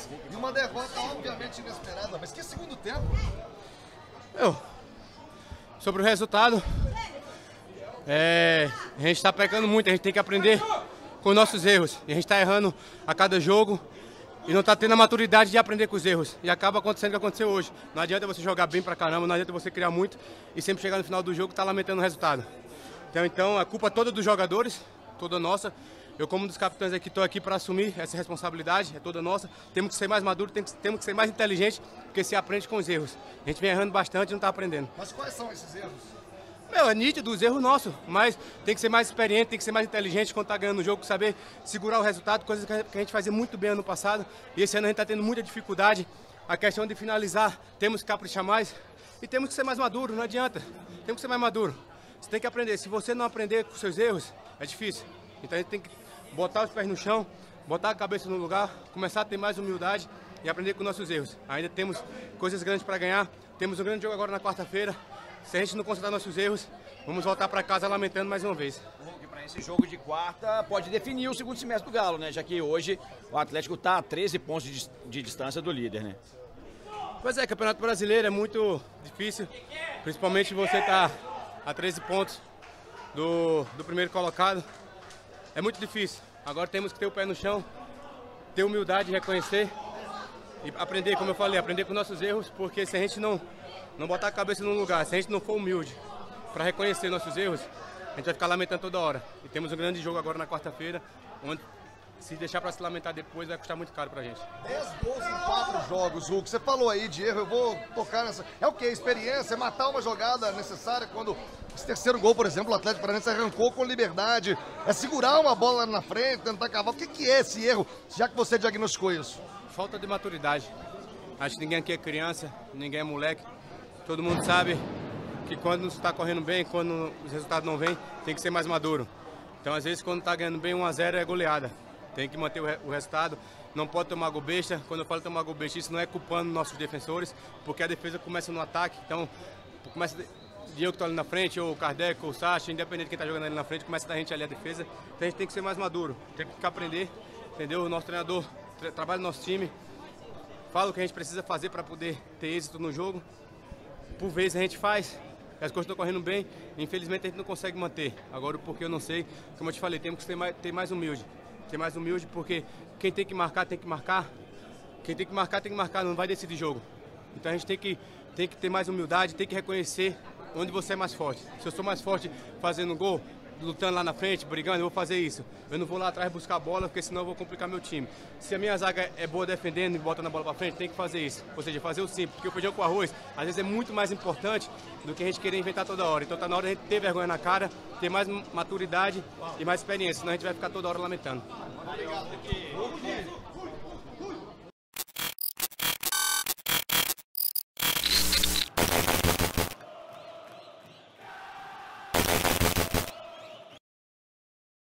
vitórias e uma derrota obviamente inesperada. Mas que segundo tempo? Sobre o resultado, a gente está pecando muito, a gente tem que aprender com os nossos erros. E a gente está errando a cada jogo e não está tendo a maturidade de aprender com os erros. E acaba acontecendo o que aconteceu hoje. Não adianta você jogar bem pra caramba, não adianta você criar muito e sempre chegar no final do jogo e tá lamentando o resultado. Então a culpa toda dos jogadores, toda nossa. Eu, como um dos capitães aqui, estou aqui para assumir essa responsabilidade, é toda nossa. Temos que ser mais maduros, temos que ser mais inteligentes, porque se aprende com os erros. A gente vem errando bastante e não está aprendendo. Mas quais são esses erros? É nítido os erros nossos, mas tem que ser mais experiente, tem que ser mais inteligente quando está ganhando o jogo, saber segurar o resultado, coisas que a gente fazia muito bem ano passado. E esse ano a gente está tendo muita dificuldade. A questão de finalizar, temos que caprichar mais e temos que ser mais maduro, não adianta. Temos que ser mais maduro. Você tem que aprender. Se você não aprender com seus erros, é difícil. Então a gente tem que botar os pés no chão, botar a cabeça no lugar, começar a ter mais humildade e aprender com nossos erros. Ainda temos coisas grandes para ganhar, temos um grande jogo agora na quarta-feira. Se a gente não consertar nossos erros, vamos voltar para casa lamentando mais uma vez. Para esse jogo de quarta pode definir o segundo semestre do Galo, né? Já que hoje o Atlético está a 13 pontos de distância do líder, né? Pois é, Campeonato Brasileiro é muito difícil, principalmente você tá a 13 pontos do primeiro colocado. É muito difícil. Agora temos que ter o pé no chão, ter humildade, reconhecer e aprender, como eu falei, aprender com nossos erros, porque se a gente não botar a cabeça no lugar, se a gente não for humilde para reconhecer nossos erros, a gente vai ficar lamentando toda hora. E temos um grande jogo agora na quarta-feira, onde se deixar para se lamentar depois vai custar muito caro pra gente. 10 gols em 4 jogos, Hulk. Você falou aí de erro, eu vou tocar nessa. É o que? Experiência, é matar uma jogada necessária quando esse terceiro gol, por exemplo, o Atlético Paranaense arrancou com liberdade. É segurar uma bola na frente, tentar cavar. O que é esse erro, já que você diagnosticou isso? Falta de maturidade. Acho que ninguém aqui é criança, ninguém é moleque. Todo mundo sabe que quando não está correndo bem, quando os resultados não vêm, tem que ser mais maduro. Então, às vezes, quando está ganhando bem 1 a 0 é goleada. Tem que manter o resultado, não pode tomar gol besta. Quando eu falo tomar gol besta, isso não é culpando nossos defensores, porque a defesa começa no ataque, então começa eu que estou ali na frente, ou o Kardec, ou o Sacha, independente de quem está jogando ali na frente, começa da gente ali a defesa. Então a gente tem que ser mais maduro, tem que aprender, entendeu? O nosso treinador trabalha no nosso time, fala o que a gente precisa fazer para poder ter êxito no jogo. Por vezes a gente faz, as coisas estão correndo bem, infelizmente a gente não consegue manter. Agora o porquê eu não sei, como eu te falei, temos que ter mais humilde. Ser mais humilde, porque quem tem que marcar, tem que marcar. Quem tem que marcar, não vai decidir jogo. Então a gente tem que ter mais humildade, tem que reconhecer onde você é mais forte. Se eu sou mais forte fazendo gol, lutando lá na frente, brigando, eu vou fazer isso. Eu não vou lá atrás buscar a bola, porque senão eu vou complicar meu time. Se a minha zaga é boa defendendo e botando a bola pra frente, tem que fazer isso. Ou seja, fazer o simples, porque o feijão com arroz, às vezes é muito mais importante do que a gente querer inventar toda hora. Então tá na hora de a gente ter vergonha na cara, ter mais maturidade e mais experiência, senão a gente vai ficar toda hora lamentando. Obrigado.